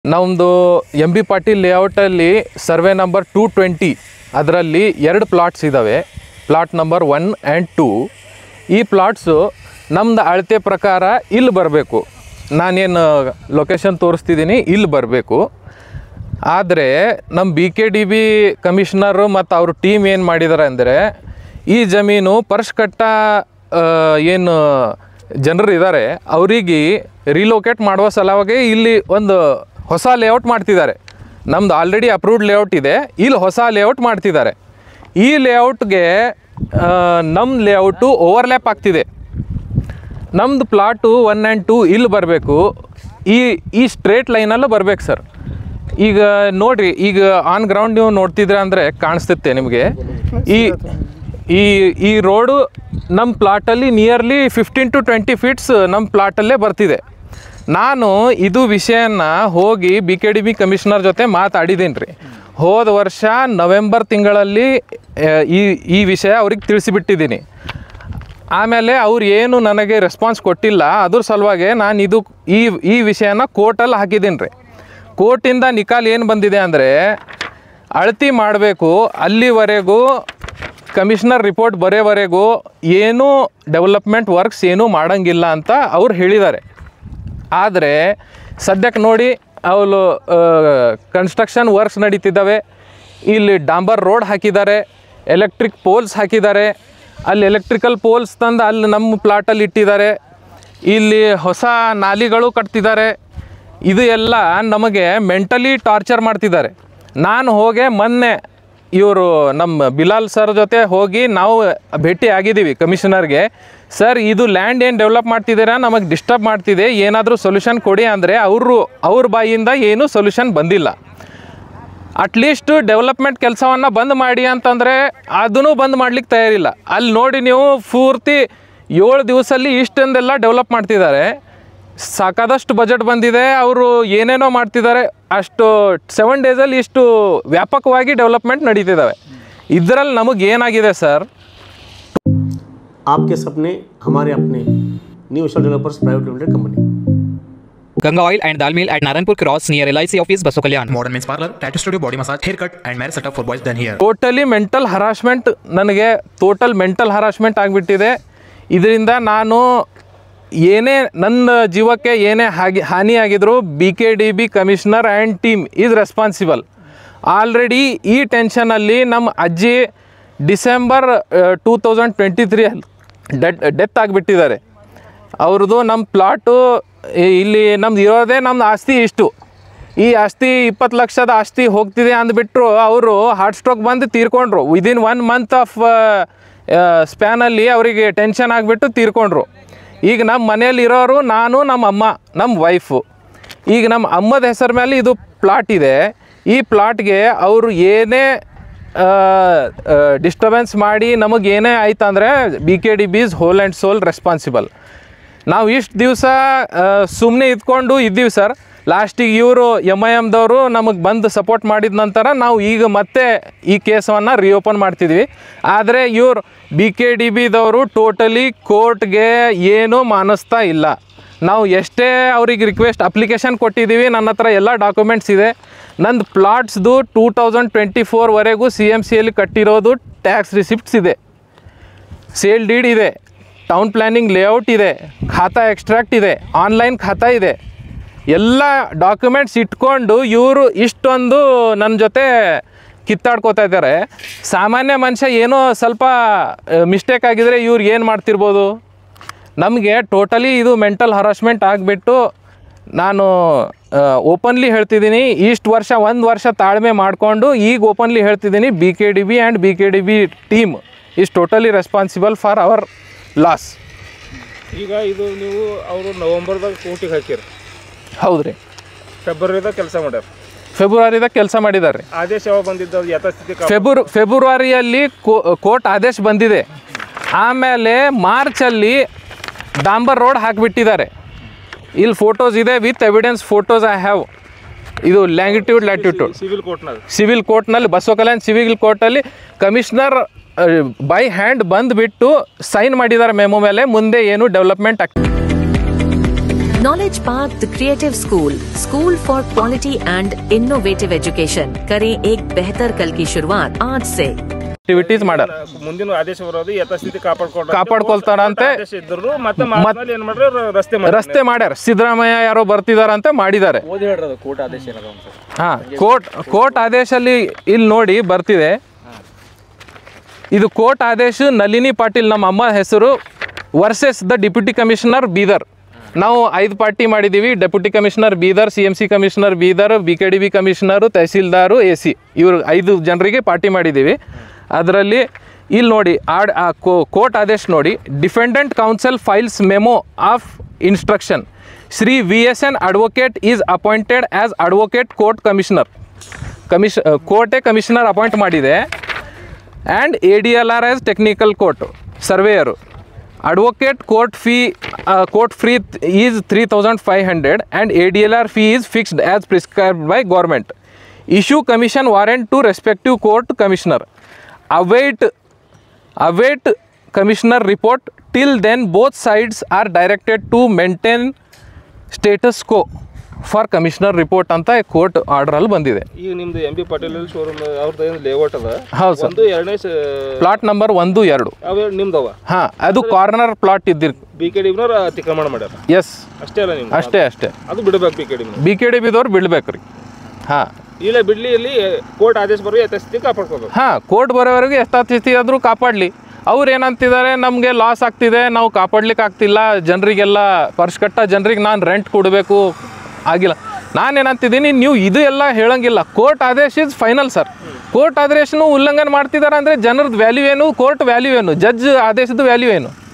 ನಮ್ಮದು M B Patil ಲೇಔಟಲ್ಲಿ survey number 220 ಅದರಲ್ಲಿ 2 ಪ್ಲಾಟ್ಸ್ ಇದ್ದಾವೆ. Plot number 1 and 2. ಈ ಪ್ಲಾಟ್ಸು ನಮ್ಮದು ಅಳತೆ ಪ್ರಕಾರ ಇಲ್ಲಿ ಬರಬೇಕು. ನಾನೇನು ಲೊಕೇಶನ್ ತೋರಿಸ್ತಿದ್ದೀನಿ ಇಲ್ಲಿ ಬರಬೇಕು. ಆದರೆ ನಮ್ಮ BKDB ಕಮಿಷನರು ಮತ್ತು ಅವ್ರ ಟೀಮ್ ಏನು ಮಾಡಿದ್ದಾರೆ ಅಂದರೆ, ಈ ಜಮೀನು ಪರ್ಸ್ಕಟ್ಟ ಏನು ಜನರು ಇದ್ದಾರೆ ಅವರಿಗೆ ರಿಲೋಕೇಟ್ ಮಾಡುವ ಸಲುವಾಗಿ ಇಲ್ಲಿ ಒಂದು ಹೊಸ ಲೇಔಟ್ ಮಾಡ್ತಿದ್ದಾರೆ. ನಮ್ಮದು ಆಲ್ರೆಡಿ ಅಪ್ರೂವ್ಡ್ ಲೇಔಟ್ ಇದೆ, ಇಲ್ಲಿ ಹೊಸ ಲೇಔಟ್ ಮಾಡ್ತಿದ್ದಾರೆ. ಈ ಲೇಔಟ್ಗೆ ನಮ್ಮ ಲೇಔಟು ಓವರ್ಲ್ಯಾಪ್ ಆಗ್ತಿದೆ. ನಮ್ಮದು ಪ್ಲಾಟು 1 ಆ್ಯಂಡ್ 2 ಇಲ್ಲಿ ಬರಬೇಕು. ಈ ಸ್ಟ್ರೇಟ್ ಲೈನಲ್ಲೂ ಬರಬೇಕು ಸರ್. ಈಗ ನೋಡಿರಿ, ಈಗ ಆನ್ ಗ್ರೌಂಡ್ ನೀವು ನೋಡ್ತಿದ್ರೆ ಅಂದರೆ ಕಾಣಿಸ್ತೈತೆ ನಿಮಗೆ. ಈ ರೋಡು ನಮ್ಮ ಪ್ಲಾಟಲ್ಲಿ ನಿಯರ್ಲಿ 15 to 20 ಫೀಟ್ಸ್ ನಮ್ಮ ಪ್ಲಾಟಲ್ಲೇ ಬರ್ತಿದೆ. ನಾನು ಇದು ವಿಷಯನ ಹೋಗಿ BKDB ಕಮಿಷನರ್ ಜೊತೆ ಮಾತಾಡಿದ್ದೀನಿ ರೀ. ಹೋದ ವರ್ಷ ನವೆಂಬರ್ ತಿಂಗಳಲ್ಲಿ ಈ ವಿಷಯ ಅವ್ರಿಗೆ ತಿಳಿಸಿಬಿಟ್ಟಿದ್ದೀನಿ. ಆಮೇಲೆ ಅವ್ರು ಏನು ನನಗೆ ರೆಸ್ಪಾನ್ಸ್ ಕೊಟ್ಟಿಲ್ಲ. ಅದ್ರ ಸಲುವಾಗಿ ನಾನು ಈ ವಿಷಯನ ಕೋರ್ಟಲ್ಲಿ ಹಾಕಿದ್ದೀನಿ ರೀ. ಕೋರ್ಟಿಂದ ನಿಕಾಲ್ ಏನು ಬಂದಿದೆ ಅಂದರೆ, ಅಳತಿ ಮಾಡಬೇಕು, ಅಲ್ಲಿವರೆಗೂ ಕಮಿಷನರ್ ರಿಪೋರ್ಟ್ ಬರೋವರೆಗೂ ಏನೂ ಡೆವಲಪ್ಮೆಂಟ್ ವರ್ಕ್ಸ್ ಏನೂ ಮಾಡೋಂಗಿಲ್ಲ ಅಂತ ಅವ್ರು ಹೇಳಿದ್ದಾರೆ. ಆದರೆ ಸದ್ಯಕ್ಕೆ ನೋಡಿ, ಅವರು ಕನ್ಸ್ಟ್ರಕ್ಷನ್ ವರ್ಕ್ಸ್ ನಡೀತಿದ್ದಾವೆ. ಇಲ್ಲಿ ಡಾಂಬರ್ ರೋಡ್ ಹಾಕಿದ್ದಾರೆ, ಎಲೆಕ್ಟ್ರಿಕ್ ಪೋಲ್ಸ್ ಹಾಕಿದ್ದಾರೆ. ಅಲ್ಲಿ ಎಲೆಕ್ಟ್ರಿಕಲ್ ಪೋಲ್ಸ್ ತಂದು ಅಲ್ಲಿ ನಮ್ಮ ಪ್ಲಾಟಲ್ಲಿ ಇಟ್ಟಿದ್ದಾರೆ. ಇಲ್ಲಿ ಹೊಸ ನಾಲಿಗಳು ಕಟ್ತಿದ್ದಾರೆ. ಇದು ಎಲ್ಲ ನಮಗೆ ಮೆಂಟಲಿ ಟಾರ್ಚರ್ ಮಾಡ್ತಿದ್ದಾರೆ. ನಾನು ಹೋಗಿ ಮೊನ್ನೆ ಇವರು ನಮ್ಮ ಬಿಲಾಲ್ ಸರ್ ಜೊತೆ ಹೋಗಿ ನಾವು ಭೇಟಿ ಆಗಿದ್ದೀವಿ ಕಮಿಷನರ್ಗೆ. ಸರ್, ಇದು ಲ್ಯಾಂಡ್ ಏನು ಡೆವಲಪ್ ಮಾಡ್ತಿದ್ದೀರಾ, ನಮಗೆ ಡಿಸ್ಟರ್ಬ್ ಮಾಡ್ತಿದೆ, ಏನಾದರೂ ಸೊಲ್ಯೂಷನ್ ಕೊಡಿ ಅಂದರೆ ಅವ್ರ ಬಾಯಿಯಿಂದ ಏನೂ ಸೊಲ್ಯೂಷನ್ ಬಂದಿಲ್ಲ. ಅಟ್ಲೀಸ್ಟ್ ಡೆವಲಪ್ಮೆಂಟ್ ಕೆಲಸವನ್ನು ಬಂದ್ ಮಾಡಿ ಅಂತಂದರೆ ಅದನ್ನು ಬಂದ್ ಮಾಡ್ಲಿಕ್ಕೆ ತಯಾರಿಲ್ಲ. ಅಲ್ಲಿ ನೋಡಿ ನೀವು, ಪೂರ್ತಿ 7 ದಿವಸದಲ್ಲಿ ಇಷ್ಟೊಂದೆಲ್ಲ ಡೆವಲಪ್ ಮಾಡ್ತಿದ್ದಾರೆ. ಸಾಕಾದಷ್ಟು ಬಜೆಟ್ ಬಂದಿದೆ, ಅವರು ಏನೇನೋ ಮಾಡ್ತಿದ್ದಾರೆ. ಅಷ್ಟು 7 ಡೇಸಲ್ಲಿ ಇಷ್ಟು ವ್ಯಾಪಕವಾಗಿ ಡೆವಲಪ್ಮೆಂಟ್ ನಡೀತಿದ್ದಾವೆ. ಇದರಲ್ಲಿ ನಮಗೆ ಏನಾಗಿದೆ ಸರ್, आपके सपने हमारे अपने new Vishal developers private limited company. Ganga Oil and Dal Mill at Naranpur Cross near LIC office, Baso Kalyan. Modern men's parlor, tattoo studio, body massage, haircut and marriage setup for boys done here. Totally mental harassment, ನನಗೆ total mental harassment ಆಗಿಬಿಟ್ಟಿದೆ. ಇದರಿಂದ ನಾನು ಏನೇ ನನ್ನ ಜೀವಕ್ಕೆ ಏನೇ ಹಾನಿಯಾಗಿದ್ರು BKDB commissioner and team is responsible. Already ಈ ಟೆನ್ಷನಲ್ಲಿ ನಮ್ಮ ಅಜ್ಜಿ ಡಿಸೆಂಬರ್ 2023 ಡೆತ್ ಆಗಿಬಿಟ್ಟಿದ್ದಾರೆ. ಅವ್ರದ್ದು ನಮ್ಮ ಪ್ಲಾಟು ಇಲ್ಲಿ ನಮ್ದು ಇರೋದೇ ನಮ್ದು ಆಸ್ತಿ ಇಷ್ಟು. ಈ ಆಸ್ತಿ 20 ಲಕ್ಷದ ಆಸ್ತಿ ಹೋಗ್ತಿದೆ ಅಂದ್ಬಿಟ್ರು. ಅವರು ಹಾರ್ಟ್ ಸ್ಟ್ರೋಕ್ ಬಂದು ತೀರ್ಕೊಂಡ್ರು. ವಿದಿನ್ 1 ಮಂತ್ ಆಫ್ ಸ್ಪ್ಯಾನಲ್ಲಿ ಅವರಿಗೆ ಟೆನ್ಷನ್ ಆಗಿಬಿಟ್ಟು ತೀರ್ಕೊಂಡ್ರು. ಈಗ ನಮ್ಮ ಮನೇಲಿ ಇರೋರು ನಾನು, ನಮ್ಮ ಅಮ್ಮ, ನಮ್ಮ ವೈಫು. ಈಗ ನಮ್ಮ ಅಮ್ಮದ ಹೆಸರು ಮೇಲೆ ಇದು ಪ್ಲಾಟ್ ಇದೆ. ಈ ಪ್ಲಾಟ್ಗೆ ಅವರು ಏನೇ ಡಿಸ್ಟರ್ಬೆನ್ಸ್ ಮಾಡಿ ನಮಗೇನೇ ಆಯ್ತು ಅಂದರೆ BKDB is whole and sole responsible. ನಾವು ಇಷ್ಟು ದಿವಸ ಸುಮ್ಮನೆ ಇದ್ಕೊಂಡು ಇದ್ದೀವಿ ಸರ್. ಲಾಸ್ಟಿಗೆ ಇವರು MIMದವರು ನಮಗೆ ಬಂದು ಸಪೋರ್ಟ್ ಮಾಡಿದ ನಂತರ ನಾವು ಈಗ ಮತ್ತೆ ಈ ಕೇಸನ್ನು ರಿಓಪನ್ ಮಾಡ್ತಿದ್ವಿ. ಆದರೆ ಇವರು BKDBದವರು ಟೋಟಲಿ ಕೋರ್ಟ್ಗೆ ಏನೂ ಮಾನಿಸ್ತಾ ಇಲ್ಲ. ನಾವು ಎಷ್ಟೇ ಅವ್ರಿಗೆ ರಿಕ್ವೆಸ್ಟ್ ಅಪ್ಲಿಕೇಶನ್ ಕೊಟ್ಟಿದ್ದೀವಿ, ನನ್ನ ಹತ್ರ ಎಲ್ಲ ಡಾಕ್ಯುಮೆಂಟ್ಸ್ ಇದೆ. ನಂದು ಪ್ಲಾಟ್ಸ್ದು 2024ವರೆಗೂ CMCಯಲ್ಲಿ ಕಟ್ಟಿರೋದು ಟ್ಯಾಕ್ಸ್ ರಿಸಿಪ್ಟ್ಸ್ ಇದೆ, ಸೇಲ್ ಡೀಡ್ ಇದೆ, ಟೌನ್ ಪ್ಲ್ಯಾನಿಂಗ್ ಲೇಔಟ್ ಇದೆ, ಖಾತಾ ಎಕ್ಸ್ಟ್ರಾಕ್ಟ್ ಇದೆ, ಆನ್ಲೈನ್ ಖಾತಾ ಇದೆ. ಎಲ್ಲ ಡಾಕ್ಯುಮೆಂಟ್ಸ್ ಇಟ್ಕೊಂಡು ಇವರು ಇಷ್ಟೊಂದು ನನ್ನ ಜೊತೆ ಕಿತ್ತಾಡ್ಕೋತಾ ಇದ್ದಾರೆ. ಸಾಮಾನ್ಯ ಮನುಷ್ಯ ಏನೋ ಸ್ವಲ್ಪ ಮಿಸ್ಟೇಕ್ ಆಗಿದರೆ ಇವ್ರು ಏನು ಮಾಡ್ತಿರ್ಬೋದು. ನಮಗೆ ಟೋಟಲಿ ಇದು ಮೆಂಟಲ್ ಹರಾಸ್ಮೆಂಟ್ ಆಗಿಬಿಟ್ಟು, ನಾನು ಓಪನ್ಲಿ ಹೇಳ್ತಿದ್ದೀನಿ, ಇಷ್ಟು ವರ್ಷ 1 ವರ್ಷ ತಾಳ್ಮೆ ಮಾಡಿಕೊಂಡು ಈಗ ಓಪನ್ಲಿ ಹೇಳ್ತಿದ್ದೀನಿ, BKDB and BKDB team is totally responsible for our loss. ಈಗ ಇದು ನೀವು ಅವರು ನವಂಬರ್ದಾಗ ಕೋರ್ಟಿಗೆ ಹಾಕಿರಿ, ಹೌದು ರೀ. ಫೆಬ್ರವರಿದಾಗ ಕೆಲಸ ಮಾಡ್ಯಾರ, ಫೆಬ್ರವರಿದಾಗ ಕೆಲಸ ಮಾಡಿದ್ದಾರೆ ರೀ. ಆದೇಶ ಯಾವಾಗ ಬಂದಿದ್ದು, ಯಥಾಸ್ಥಿತಿ ಫೆಬ್ರವರಿಯಲ್ಲಿ ಕೋರ್ಟ್ ಆದೇಶ ಬಂದಿದೆ. ಆಮೇಲೆ ಮಾರ್ಚಲ್ಲಿ ಡಾಂಬರ್ ರೋಡ್ ಹಾಕಿಬಿಟ್ಟಿದ್ದಾರೆ. ಇಲ್ಲಿ ಫೋಟೋಸ್ ಇದೆ, with evidence photos I have. ಇದು ಲ್ಯಾಂಗಿಟ್ಯೂಡ್ ಲ್ಯಾಟಿಟ್ಯೂಡ್ ಸಿವಿಲ್ ಕೋರ್ಟ್ನಲ್ಲಿ ಬಸವ ಕಲ್ಯಾಣ್ ಸಿವಿಲ್ ಕೋರ್ಟಲ್ಲಿ ಕಮಿಷನರ್ ಬೈ ಹ್ಯಾಂಡ್ ಬಂದುಬಿಟ್ಟು ಸೈನ್ ಮಾಡಿದ್ದಾರೆ ಮೆಮೊ ಮೇಲೆ. ಮುಂದೆ ಏನು ಡೆವಲಪ್ಮೆಂಟ್ ಆಗ್ತದೆ. Knowledge Park, the Creative School for quality and innovative education. करें एक बेहतर कल की शुरुआत आज से. ಆಕ್ಟಿವಿಟೀಸ್ ಮಾಡ್ಯಾರ. ಮುಂದಿನ ಆದೇಶ ಬರೋದು ಯಥಾಸ್ಥಿತಿ ಕಾಪಾಡ್ಕೊಳ್ತಾರಂತೆ. ಇದ್ರು ಮತ್ತೆ ಏನ್ ಮಾಡ್ರೆ ರಸ್ತೆ ಮಾಡ್ಯಾರ. ಸಿದ್ದರಾಮಯ್ಯ ಯಾರೋ ಬರ್ತಿದಾರಂತೆ ಮಾಡಿದ್ದಾರೆ. ಹಾ, ಕೋರ್ಟ್ ಆದೇಶಲ್ಲಿ ಇಲ್ಲಿ ನೋಡಿ ಬರ್ತಿದೆ. ಇದು ಕೋರ್ಟ್ ಆದೇಶ. ನಳಿನಿ ಪಾಟೀಲ್ ನಮ್ಮ ಅಮ್ಮ ಹೆಸರು versus the deputy commissioner Bidar. ನಾವು 5 ಪಾರ್ಟಿ ಮಾಡಿದ್ದೀವಿ. Deputy commissioner Bidar, CMC commissioner Bidar, BKDB commissioner, tahsildar, AC ಇವರು 5 ಜನರಿಗೆ ಪಾರ್ಟಿ ಮಾಡಿದ್ದೀವಿ. ಅದರಲ್ಲಿ ಇಲ್ಲಿ ನೋಡಿ ಕೋರ್ಟ್ ಆದೇಶ ನೋಡಿ. Defendant counsel files memo of instruction. Shri VSN advocate is appointed as advocate court commissioner. ಕೋರ್ಟೇ ಕಮಿಷನರ್ ಅಪಾಯಿಂಟ್ ಮಾಡಿದೆ. And ADLR as technical court surveyor. Advocate court fee is 3,500 and ADLR fee is fixed as prescribed by government. Issue commission warrant to respective court commissioner. Await commissioner report. Till then both sides are directed to maintain status quo for commissioner report ಅಂತ court order ಅಲ್ಲಿ ಬಂದಿದೆ. ಈಗ ನಿಮ್ದು MB Patil showroom ಅವ್ರದ್ದು layout ಅದ. ಹೌದು sir. ಒಂದು ಎರಡನೇ ಪ್ಲಾಟ್ ನಂಬರ್ 1, 2 ಅವ ನಿಮ್ದವ. ಹಾ, ಅದು ಕಾರ್ನರ್ ಪ್ಲಾಟ್ ಇದ್ದಿರ್. BKDBನವ್ರು ಅತಿಕ್ರಮಣ ಮಾಡ್ಯಾರ. ಎಸ್, ಅಷ್ಟೇ ಅಲ್ಲ ನಿಮ್ದು? ಅಷ್ಟೇ. ದವ್ರು ಬಿಡಬೇಕು BKDBದವ್ರು ಬಿಡ್ಬೇಕ್ರಿ. ಹಾ, ಇಲ್ಲ ಬಿಡ್ಲಿ. ಇಲ್ಲಿ ಕೋರ್ಟ್ ಆದೇಶ ಬರೋ ಯಥಾಸ್ಥಿತಿ ಕಾಪಾಡ್ಕೋಬೇಕು. ಹಾ, ಕೋರ್ಟ್ ಬರೋವರೆಗೆ ಯಥಾಸ್ಥಿತಿ ಆದರೂ ಕಾಪಾಡಲಿ. ಅವ್ರು ಏನಂತಿದ್ದಾರೆ, ನಮಗೆ ಲಾಸ್ ಆಗ್ತಿದೆ, ನಾವು ಕಾಪಾಡ್ಲಿಕ್ಕೆ ಆಗ್ತಿಲ್ಲ, ಜನರಿಗೆಲ್ಲ ಪರ್ಸ್ ಕಟ್ಟ ಜನರಿಗೆ ನಾನು ರೆಂಟ್ ಕೊಡಬೇಕು ಆಗಿಲ್ಲ. ನಾನೇನಂತಿದ್ದೀನಿ, ನೀವು ಇದು ಎಲ್ಲ ಹೇಳಂಗಿಲ್ಲ. ಕೋರ್ಟ್ ಆದೇಶ ಇಸ್ ಫೈನಲ್ ಸರ್. ಕೋರ್ಟ್ ಆದೇಶನೂ ಉಲ್ಲಂಘನೆ ಮಾಡ್ತಿದ್ದಾರೆ ಅಂದರೆ ಜನರದ್ದು ವ್ಯಾಲ್ಯೂ ಏನು, ಕೋರ್ಟ್ ವ್ಯಾಲ್ಯೂ ಏನು, ಜಡ್ಜ್ ಆದೇಶದ ವ್ಯಾಲ್ಯೂ ಏನು?